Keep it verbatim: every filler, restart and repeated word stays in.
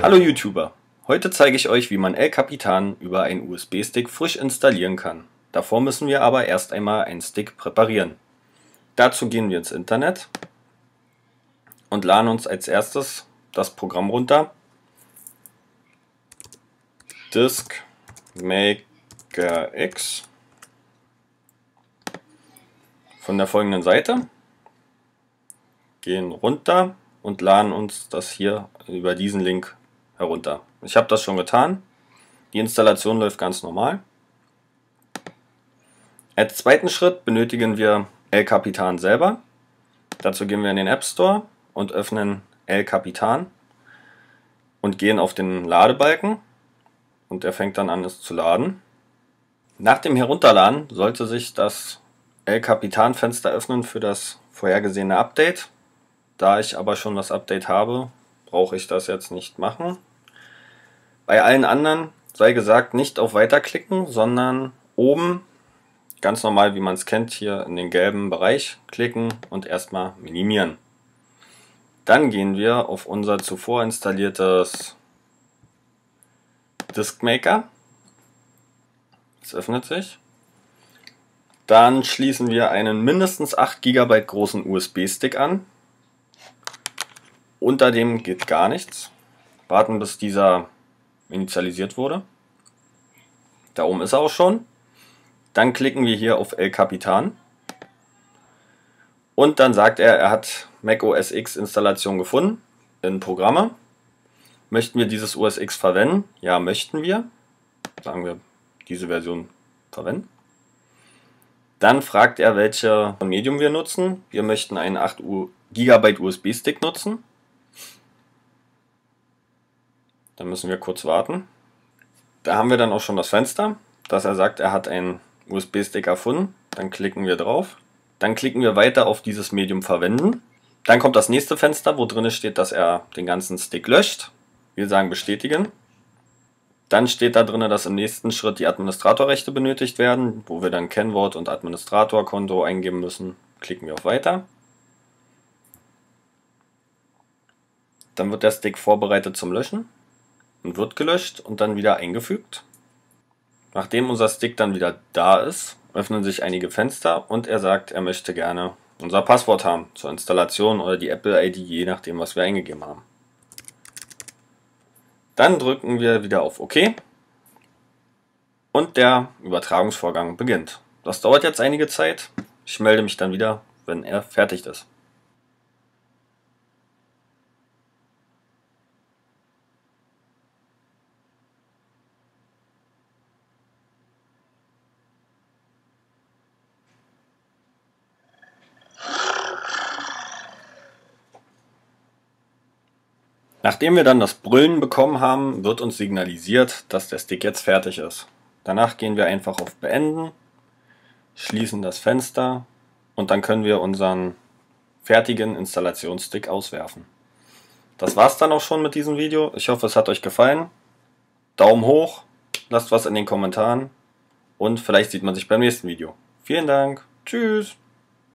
Hallo YouTuber! Heute zeige ich euch, wie man El Capitan über einen U S B-Stick frisch installieren kann. Davor müssen wir aber erst einmal einen Stick präparieren. Dazu gehen wir ins Internet und laden uns als erstes das Programm runter. Disk Maker X von der folgenden Seite. Gehen runter und laden uns das hier über diesen Link herunter. Ich habe das schon getan. Die Installation läuft ganz normal. Als zweiten Schritt benötigen wir El Capitan selber. Dazu gehen wir in den App Store und öffnen El Capitan und gehen auf den Ladebalken und er fängt dann an, es zu laden. Nach dem Herunterladen sollte sich das El Capitan Fenster öffnen für das vorhergesehene Update. Da ich aber schon das Update habe, brauche ich das jetzt nicht machen. Bei allen anderen sei gesagt, nicht auf Weiter klicken, sondern oben, ganz normal wie man es kennt, hier in den gelben Bereich klicken und erstmal minimieren. Dann gehen wir auf unser zuvor installiertes Disk Maker. Es öffnet sich. Dann schließen wir einen mindestens acht Gigabyte großen U S B-Stick an. Unter dem geht gar nichts. Warten, bis dieser initialisiert wurde. Da oben ist er auch schon. Dann klicken wir hier auf El Capitan. Und dann sagt er, er hat Mac O S X Installation gefunden in Programme. Möchten wir dieses O S X verwenden? Ja, möchten wir. Sagen wir, diese Version verwenden. Dann fragt er, welche Medium wir nutzen. Wir möchten einen acht Gigabyte U S B-Stick nutzen. Dann müssen wir kurz warten. Da haben wir dann auch schon das Fenster, dass er sagt, er hat einen U S B-Stick erfunden. Dann klicken wir drauf. Dann klicken wir weiter auf dieses Medium verwenden. Dann kommt das nächste Fenster, wo drin steht, dass er den ganzen Stick löscht. Wir sagen bestätigen. Dann steht da drin, dass im nächsten Schritt die Administratorrechte benötigt werden, wo wir dann Kennwort und Administratorkonto eingeben müssen. Klicken wir auf Weiter. Dann wird der Stick vorbereitet zum Löschen und wird gelöscht und dann wieder eingefügt. Nachdem unser Stick dann wieder da ist, öffnen sich einige Fenster und er sagt, er möchte gerne unser Passwort haben zur Installation oder die Apple I D, je nachdem, was wir eingegeben haben. Dann drücken wir wieder auf OK und der Übertragungsvorgang beginnt. Das dauert jetzt einige Zeit. Ich melde mich dann wieder, wenn er fertig ist. Nachdem wir dann das Brüllen bekommen haben, wird uns signalisiert, dass der Stick jetzt fertig ist. Danach gehen wir einfach auf Beenden, schließen das Fenster und dann können wir unseren fertigen Installationsstick auswerfen. Das war's dann auch schon mit diesem Video. Ich hoffe, es hat euch gefallen. Daumen hoch, lasst was in den Kommentaren und vielleicht sieht man sich beim nächsten Video. Vielen Dank, tschüss!